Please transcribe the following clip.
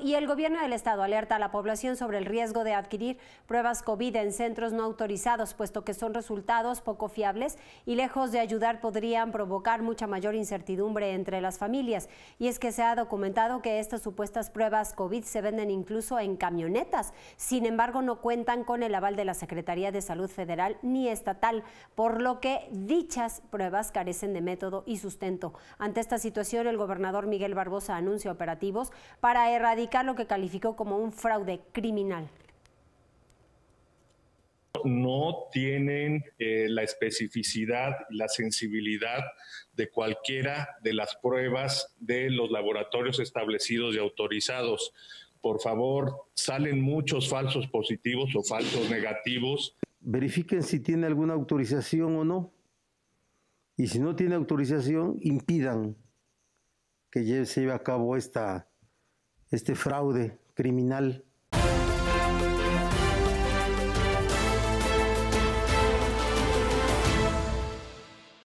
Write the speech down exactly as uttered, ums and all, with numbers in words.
Y el gobierno del estado alerta a la población sobre el riesgo de adquirir pruebas COVID en centros no autorizados, puesto que son resultados poco fiables y lejos de ayudar podrían provocar mucha mayor incertidumbre entre las familias. Y es que se ha documentado que estas supuestas pruebas COVID se venden incluso en camionetas. Sin embargo, no cuentan con el aval de la Secretaría de Salud Federal ni estatal, por lo que dichas pruebas carecen de método y sustento. Ante esta situación, el gobernador Miguel Barbosa anuncia operativos para erradicar lo que calificó como un fraude criminal. No tienen eh, la especificidad y la sensibilidad de cualquiera de las pruebas de los laboratorios establecidos y autorizados. Por favor, salen muchos falsos positivos o falsos negativos. Verifiquen si tiene alguna autorización o no. Y si no tiene autorización, impidan que se lleve a cabo esta, este fraude criminal.